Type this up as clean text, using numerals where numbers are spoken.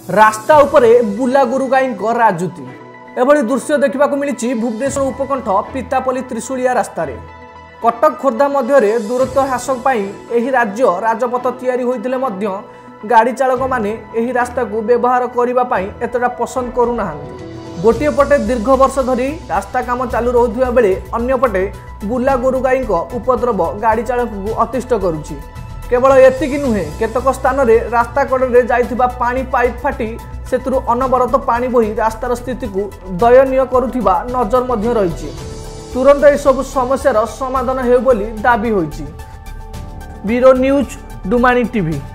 रास्ता उपरे बुला गुरु गाई राजुती एभली दृश्य देखा मिली भुवनेश्वर उपकंठ पितापल्ली त्रिशूलिया रास्तार कटक खोर्धा मध्य दूरत्व ह्रास एही राज्य राजपथ तैयारी होइतिले मध्य गाड़ी चालक माने एही रास्ता को व्यवहार करने एतटा पसंद करूना। गोटे पटे दीर्घ वर्ष धरी रास्ता काम चालू रोथुवा बेले अन्य पटे बुला गोरु गाई उपद्रव गाड़ी चालक को अतिष्ट करुछि। केवल एतिकी नुहे केतक स्थान में रास्ता कड़े जाइथिबा पानी पाइप फाटी सेतुरु अनवरत पानी बोही रास्तार स्थिति को दयनीय करुथिबा नजर मध्य रहिछि। तुरंत ए सब समस्यार समाधान हेउ बोली दाबी होइछि। ब्यूरो न्यूज डुमानी टीवी।